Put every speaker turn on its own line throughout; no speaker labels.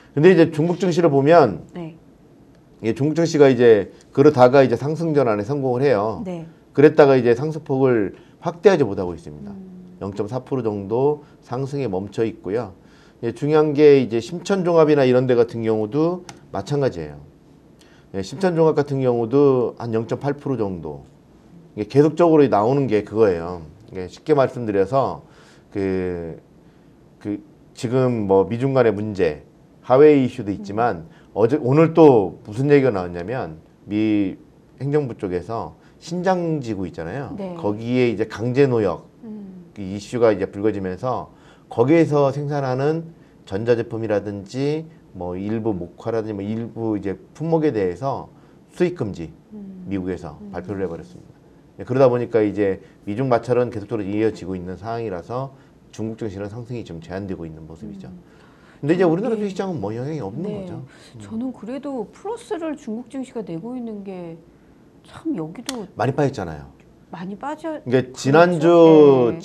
근데 이제 중국 증시를 보면
네.
이게 중국 증시가 이제 그러다가 이제 상승 전환에 성공을 해요.
네.
그랬다가 이제 상승폭을 확대하지 못하고 있습니다. 0.4% 정도 상승에 멈춰 있고요. 예, 중요한 게 이제 심천종합이나 이런 데 같은 경우도 마찬가지예요. 예, 심천종합 같은 경우도 한 0.8% 정도. 이게 계속적으로 나오는 게 그거예요. 예, 쉽게 말씀드려서 지금 뭐 미중 간의 문제, 하웨이 이슈도 있지만 오늘 또 무슨 얘기가 나왔냐면 미 행정부 쪽에서 신장지구 있잖아요.
네.
거기에 이제 강제노역 그 이슈가 이제 불거지면서 거기에서 생산하는 전자제품이라든지 뭐 일부 목화라든지 뭐 일부 이제 품목에 대해서 수입 금지 미국에서 발표를 해버렸습니다. 그러다 보니까 이제 미중 마찰은 계속적으로 이어지고 있는 상황이라서 중국 증시는 상승이 좀 제한되고 있는 모습이죠. 근데 이제 우리나라 주식시장은 뭐 영향이 없는
네.
거죠.
저는 그래도 플러스를 중국 증시가 내고 있는 게 참 여기도
많이 빠졌잖아요.
많이 빠져.
그러니까
그렇죠?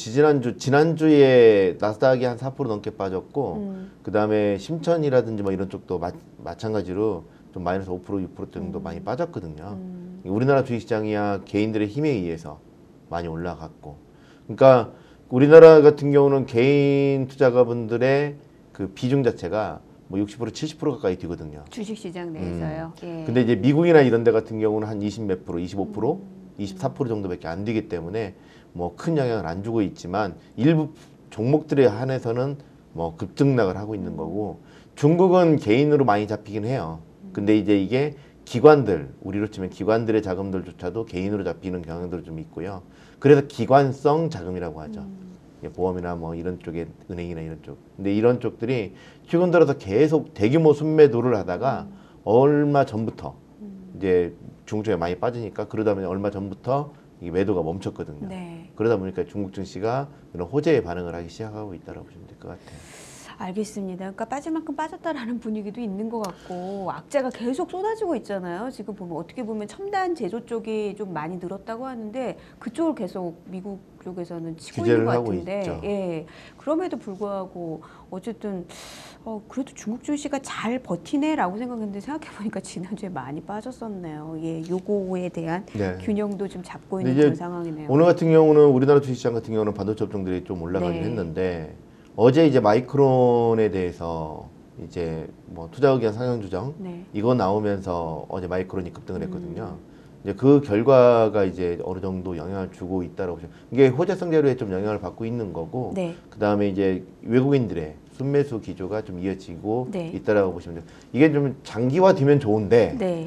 지난주에 나스닥이 한 4% 넘게 빠졌고 그다음에 심천이라든지 뭐 이런 쪽도 마찬가지로 좀 마이너스 5% 6% 정도 많이 빠졌거든요. 우리나라 주식시장이야 개인들의 힘에 의해서 많이 올라갔고, 그러니까 우리나라 같은 경우는 개인 투자가분들의 그 비중 자체가 뭐 60% 70% 가까이 되거든요.
주식시장 내에서요. 예.
근데 이제 미국이나 이런 데 같은 경우는 한 20 몇 프로, 25%, 24% 정도밖에 안 되기 때문에 뭐 큰 영향을 안 주고 있지만 일부 종목들에 한해서는 뭐 급등락을 하고 있는 거고, 중국은 개인으로 많이 잡히긴 해요. 근데 이제 이게 기관들, 우리로 치면 기관들의 자금들조차도 개인으로 잡히는 경향도 좀 있고요. 그래서 기관성 자금이라고 하죠. 보험이나 뭐 이런 쪽에 은행이나 이런 쪽. 근데 이런 쪽들이 최근 들어서 계속 대규모 순매도를 하다가 얼마 전부터 이제 중국 쪽에 많이 빠지니까 그러다 보니 얼마 전부터 이 매도가 멈췄거든요.
네.
그러다 보니까 중국 증시가 그런 호재의 반응을 하기 시작하고 있다고 보시면 될 것 같아요.
알겠습니다. 그러니까 빠질 만큼 빠졌다라는 분위기도 있는 것 같고 악재가 계속 쏟아지고 있잖아요. 지금 보면 어떻게 보면 첨단 제조 쪽이 좀 많이 늘었다고 하는데 그쪽을 계속 미국 쪽에서는 치고 있는 것 같은데,
있죠.
예. 그럼에도 불구하고 어쨌든 그래도 중국 증시가 잘 버티네라고 생각했는데 생각해 보니까 지난주에 많이 빠졌었네요. 예, 요거에 대한 균형도 좀 잡고 있는 그런 상황이네요.
오늘 같은 경우는 우리나라 주식시장 같은 경우는 반도체 업종들이 좀 올라가긴 했는데. 어제 이제 마이크론에 대해서 이제 뭐 투자 의견 상향 조정 이거 나오면서 어제 마이크론이 급등을 했거든요. 이제 그 결과가 이제 어느 정도 영향을 주고 있다라고 보시면, 이게 호재성 재료에 좀 영향을 받고 있는 거고, 그 다음에 이제 외국인들의 순매수 기조가 좀 이어지고 있다라고 보시면 돼요. 이게 좀 장기화되면 좋은데.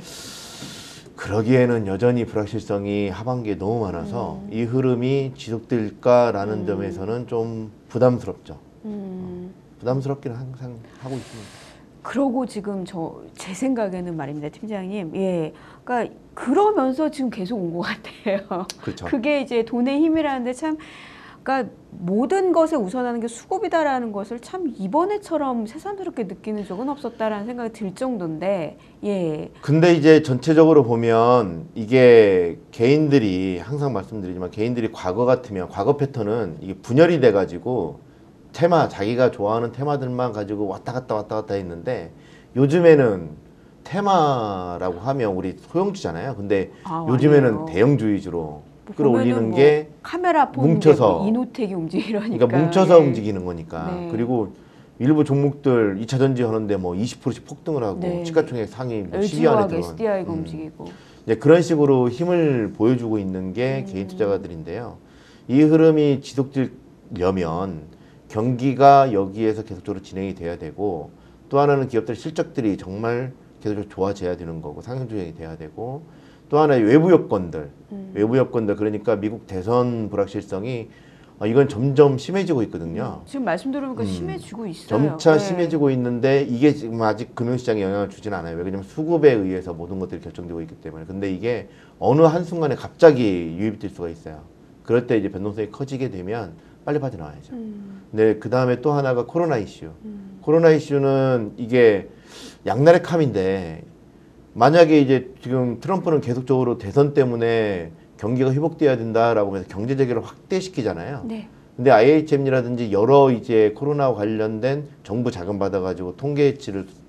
그러기에는 여전히 불확실성이 하반기에 너무 많아서 이 흐름이 지속될까라는 점에서는 좀 부담스럽죠. 부담스럽기는 항상 하고 있습니다.
그러고 지금 제 생각에는 말입니다, 팀장님. 예, 그러니까 그러면서 지금 계속 온 것 같아요.
그렇죠.
그게 이제 돈의 힘이라는데 참, 그러니까 모든 것에 우선하는 게 수급이다라는 것을 참 이번에처럼 새삼스럽게 느끼는 적은 없었다라는 생각이 들 정도인데, 예. 근데
이제 전체적으로 보면 이게 개인들이 항상 말씀드리지만 개인들이 과거 같으면 과거 패턴은 이게 분열이 돼가지고 자기가 좋아하는 테마들만 가지고 왔다 갔다 했는데 요즘에는 테마라고 하면 우리 소형주잖아요. 근데 요즘에는
아니에요.
대형주 위주로 끌어올리는
뭐
게
카메라
뭉쳐서
이노텍이 움직이려니까.
그러니까 뭉쳐서 움직이는 거니까. 그리고 일부 종목들 2차 전지 하는데 뭐 20%씩 폭등을 하고 시가총액 상위 뭐 10위 안에 들어온
SDI가 움직이고.
이제 그런 식으로 힘을 보여주고 있는 게 개인 투자가들인데요. 이 흐름이 지속되려면 경기가 여기에서 계속적으로 진행이 돼야 되고, 또 하나는 기업들의 실적들이 정말 계속적으로 좋아져야 되는 거고 상승 조정이 돼야 되고, 또 하나 외부 여건들 그러니까 미국 대선 불확실성이 이건 점점 심해지고 있거든요.
지금 말씀 들어보니까 심해지고 있어요.
점차 심해지고 있는데 이게 지금 아직 금융시장에 영향을 주지는 않아요. 왜냐하면 수급에 의해서 모든 것들이 결정되고 있기 때문에. 근데 이게 어느 한순간에 갑자기 유입이 될 수가 있어요. 그럴 때 이제 변동성이 커지게 되면 빨리 빠져나와야죠. 네, 그 다음에 또 하나가 코로나 이슈. 코로나 이슈는 이게 양날의 칼인데, 만약에 이제 지금 트럼프는 계속적으로 대선 때문에 경기가 회복돼야 된다라고 해서 경제 재개를 확대시키잖아요. 근데 IHM이라든지 여러 이제 코로나와 관련된 정부 자금 받아가지고 통계치를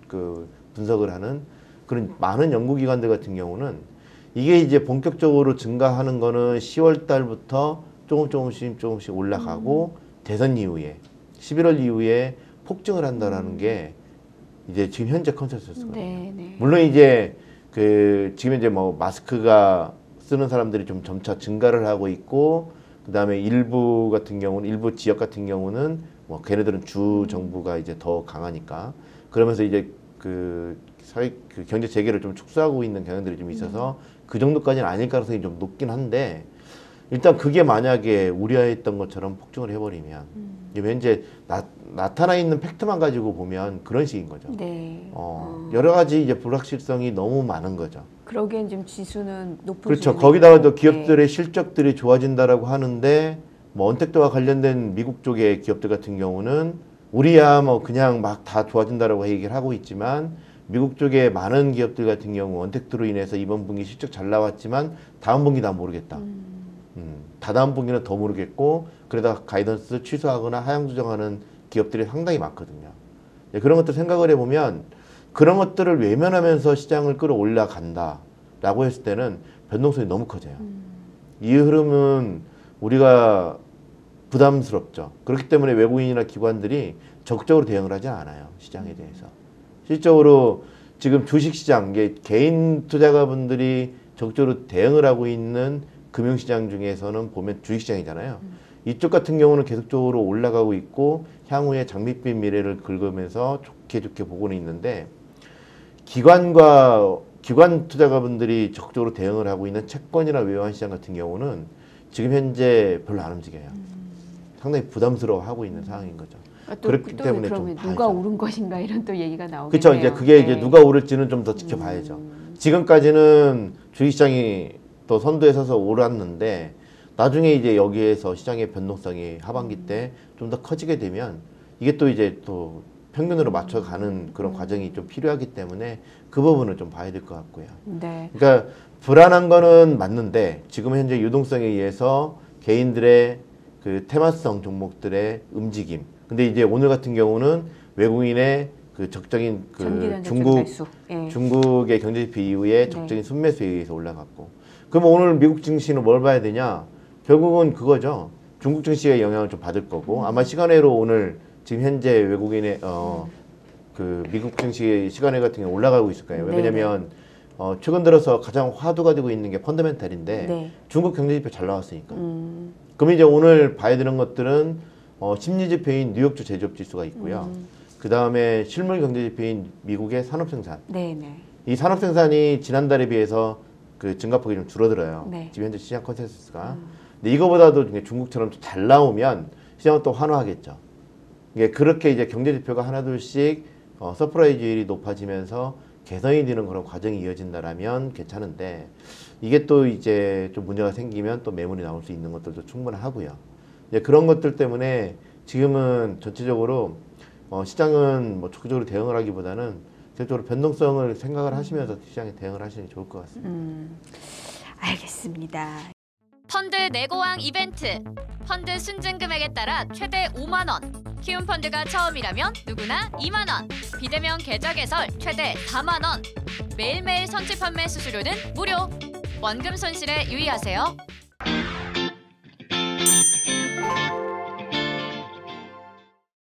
그 분석을 하는 그런 많은 연구기관들 같은 경우는 이게 이제 본격적으로 증가하는 거는 10월 달부터 조금씩 올라가고 대선 이후에 11월 이후에 폭증을 한다라는 게 이제 지금 현재 컨센서스거든요.
네, 네.
물론 이제 그 지금 이제 뭐 마스크가 쓰는 사람들이 좀 점차 증가를 하고 있고 그다음에 일부 같은 경우는 일부 지역 같은 경우는 뭐 걔네들은 주 정부가 이제 더 강하니까 그러면서 이제 그 사회 그 경제 재개를 좀 축소하고 있는 경향들이 좀 있어서 그 정도까지는 아닐 가능성이 좀 높긴 한데 일단 그게 만약에 우려했던 것처럼 폭증을 해버리면 지금 현재 나타나 있는 팩트만 가지고 보면 그런 식인 거죠.
네.
여러 가지 이제 불확실성이 너무 많은 거죠.
그러기엔 지금 지수는 높은
그렇죠.
수준이고.
거기다가 또 기업들의 실적들이 좋아진다라고 하는데 뭐 언택트와 관련된 미국 쪽의 기업들 같은 경우는 우리야 뭐 그냥 막 다 좋아진다라고 얘기를 하고 있지만 미국 쪽의 많은 기업들 같은 경우 언택트로 인해서 이번 분기 실적 잘 나왔지만 다음 분기 다 모르겠다. 다다음 분기는 더 모르겠고 그러다 가이던스 취소하거나 하향 조정하는 기업들이 상당히 많거든요. 그런 것들 생각을 해보면 그런 것들을 외면하면서 시장을 끌어올라 간다라고 했을 때는 변동성이 너무 커져요. 이 흐름은 우리가 부담스럽죠. 그렇기 때문에 외국인이나 기관들이 적극적으로 대응을 하지 않아요. 시장에 대해서. 실적으로 지금 주식시장, 개인 투자가분들이 적극적으로 대응을 하고 있는 금융시장 중에서는 보면 주식시장이잖아요. 이쪽 같은 경우는 계속적으로 올라가고 있고 향후에 장밋빛 미래를 긁으면서 좋게 보고는 있는데 기관 투자가분들이 적극적으로 대응을 하고 있는 채권이나 외환시장 같은 경우는 지금 현재 별로 안 움직여요. 상당히 부담스러워하고 있는 상황인 거죠. 그렇기 때문에 좀
누가 오른 것인가 이런 또 얘기가 나오겠네요.
그렇죠. 이제 그게 이제 누가 오를지는 좀 더 지켜봐야죠. 지금까지는 주식시장이 또 선두에 서서 오랐는데 나중에 이제 여기에서 시장의 변동성이 하반기 때 좀 더 커지게 되면 이게 또 이제 또 평균으로 맞춰가는 그런 과정이 좀 필요하기 때문에 그 부분을 좀 봐야 될 것 같고요.
네.
그러니까 불안한 거는 맞는데 지금 현재 유동성에 의해서 개인들의 그 테마성 종목들의 움직임. 근데 이제 오늘 같은 경우는 외국인의 그 적정인 그 중국의 경제지표 이후에 적정인 순매수에 의해서 올라갔고. 그럼 오늘 미국 증시는 뭘 봐야 되냐? 결국은 그거죠. 중국 증시의 영향을 좀 받을 거고 아마 시간외로 오늘 지금 현재 외국인의 그 미국 증시 시간외 같은 경우 올라가고 있을 거예요. 왜냐면 최근 들어서 가장 화두가 되고 있는 게 펀더멘탈인데 중국 경제지표 잘 나왔으니까. 그럼 이제 오늘 봐야 되는 것들은 심리지표인 뉴욕주 제조업지수가 있고요. 그 다음에 실물 경제지표인 미국의 산업생산. 이 산업생산이 지난달에 비해서 그 증가폭이 좀 줄어들어요. 지금 현재 시장 컨센서스가. 근데 이거보다도 중국처럼 잘 나오면 시장은 또 환호하겠죠. 이게 그렇게 이제 경제지표가 하나둘씩 서프라이즈율이 높아지면서 개선이 되는 그런 과정이 이어진다라면 괜찮은데 이게 또 이제 좀 문제가 생기면 또 매물이 나올 수 있는 것들도 충분하고요. 이제 그런 것들 때문에 지금은 전체적으로 시장은 뭐 적극적으로 대응을 하기보다는 전체적으로 변동성을 생각을 하시면서 시장에 대응을 하시는 게 좋을 것 같습니다.
알겠습니다.
펀드 내고왕 이벤트. 펀드 순증 금액에 따라 최대 5만 원. 키움 펀드가 처음이라면 누구나 2만 원. 비대면 계좌 개설 최대 4만 원. 매일매일 선취 판매 수수료는 무료. 원금 손실에 유의하세요.